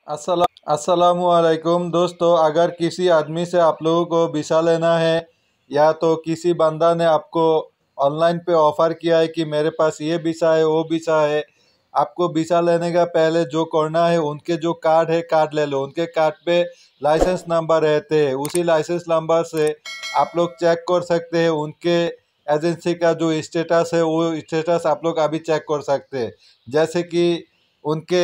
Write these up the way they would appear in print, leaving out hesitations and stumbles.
अस्सलामुअलैकुम दोस्तों, अगर किसी आदमी से आप लोगों को वीसा लेना है या तो किसी बंदा ने आपको ऑनलाइन पे ऑफ़र किया है कि मेरे पास ये वीसा है वो वीसा है। आपको वीसा लेने का पहले जो करना है, उनके जो कार्ड है कार्ड ले लो। उनके कार्ड पे लाइसेंस नंबर रहते हैं, उसी लाइसेंस नंबर से आप लोग चेक कर सकते हैं उनके एजेंसी का जो स्टेटस है, वो स्टेटस आप लोग अभी चेक कर सकते हैं। जैसे कि उनके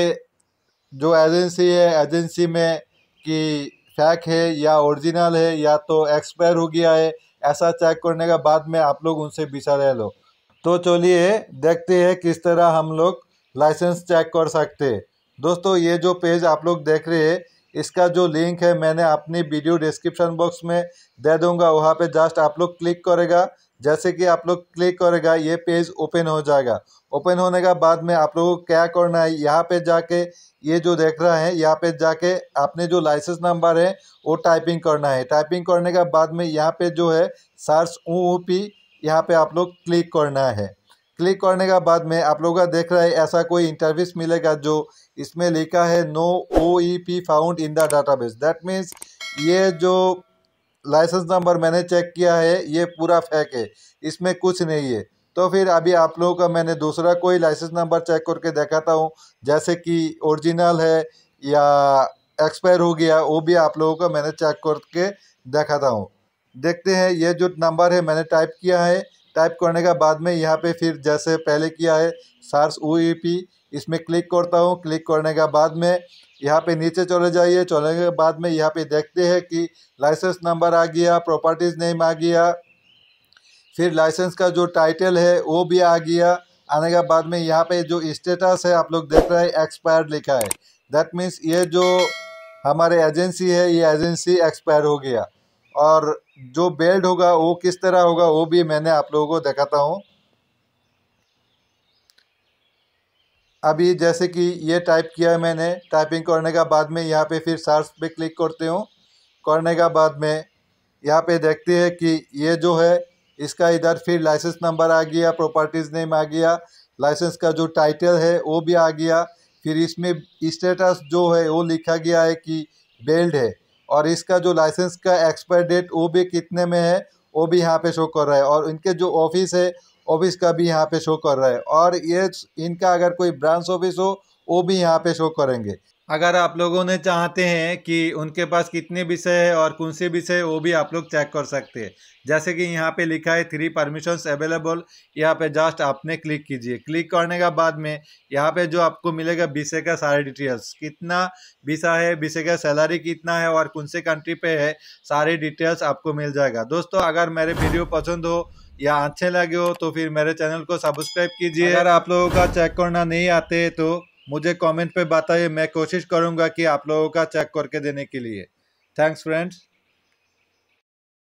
जो एजेंसी है, एजेंसी में कि फेक है या ओरिजिनल है या तो एक्सपायर हो गया है, ऐसा चेक करने के बाद में आप लोग उनसे वीसा ले लो। तो चलिए देखते हैं किस तरह हम लोग लाइसेंस चेक कर सकते हैं। दोस्तों, ये जो पेज आप लोग देख रहे हैं, इसका जो लिंक है मैंने अपनी वीडियो डिस्क्रिप्शन बॉक्स में दे दूंगा। वहाँ पे जस्ट आप लोग क्लिक करेगा। जैसे कि आप लोग क्लिक करेगा, ये पेज ओपन हो जाएगा। ओपन होने के बाद में आप लोगों को क्या करना है, यहाँ पे जाके ये जो देख रहा है, यहाँ पे जाके आपने जो लाइसेंस नंबर है वो टाइपिंग करना है। टाइपिंग करने के बाद में यहाँ पे जो है सर्च OOP, यहाँ पे आप लोग क्लिक करना है। क्लिक करने के बाद में आप लोगों का देख रहा है ऐसा कोई इंटरफेस मिलेगा जो इसमें लिखा है no OEP found in the database. That means ये जो लाइसेंस नंबर मैंने चेक किया है ये पूरा फेक है, इसमें कुछ नहीं है। तो फिर अभी आप लोगों का मैंने दूसरा कोई लाइसेंस नंबर चेक करके दिखाता हूँ, जैसे कि ओरिजिनल है या एक्सपायर हो गया, वो भी आप लोगों का मैंने चेक करके दिखाता हूँ। देखते हैं, ये जो नंबर है मैंने टाइप किया है। टाइप करने के बाद में यहाँ पे फिर जैसे पहले किया है सर्च OEP, इसमें क्लिक करता हूँ। क्लिक करने के बाद में यहाँ पे नीचे चले जाइए। चलने के बाद में यहाँ पे देखते हैं कि लाइसेंस नंबर आ गया, प्रॉपर्टीज नेम आ गया, फिर लाइसेंस का जो टाइटल है वो भी आ गया। आने के बाद में यहाँ पे जो स्टेटस है आप लोग देख रहे हैं एक्सपायर्ड लिखा है। दैट मीन्स ये जो हमारे एजेंसी है, ये एजेंसी एक्सपायर हो गया। और जो बेल्ट होगा वो किस तरह होगा वो भी मैंने आप लोगों को दिखाता हूँ। अभी जैसे कि ये टाइप किया है मैंने। टाइपिंग करने के बाद में यहाँ पे फिर सर्च पे क्लिक करते हूँ। करने के बाद में यहाँ पे देखते हैं कि ये जो है इसका इधर फिर लाइसेंस नंबर आ गया, प्रॉपर्टीज नेम आ गया, लाइसेंस का जो टाइटल है वो भी आ गया। फिर इसमें स्टेटस जो है वो लिखा गया है कि बेल्ड है, और इसका जो लाइसेंस का एक्सपायर डेट वो भी कितने में है वो भी यहाँ पे शो कर रहा है, और इनके जो ऑफिस है ऑफिस का भी यहाँ पे शो कर रहा है, और ये इनका अगर कोई ब्रांच ऑफिस हो वो भी यहाँ पे शो करेंगे। अगर आप लोगों ने चाहते हैं कि उनके पास कितने विषय है और कौन से विषय वो भी आप लोग चेक कर सकते हैं। जैसे कि यहाँ पे लिखा है 3 परमिशंस अवेलेबल, यहाँ पे जस्ट आपने क्लिक कीजिए। क्लिक करने के बाद में यहाँ पे जो आपको मिलेगा विषय का सारे डिटेल्स, कितना विषय है, विषय का सैलरी कितना है और कौन से कंट्री पे है, सारे डिटेल्स आपको मिल जाएगा। दोस्तों, अगर मेरे वीडियो पसंद हो या अच्छे लगे हो तो फिर मेरे चैनल को सब्सक्राइब कीजिए। अगर आप लोगों का चेक करना नहीं आते तो मुझे कमेंट पे बताइए, मैं कोशिश करूंगा कि आप लोगों का चेक करके देने के लिए। Thanks friends.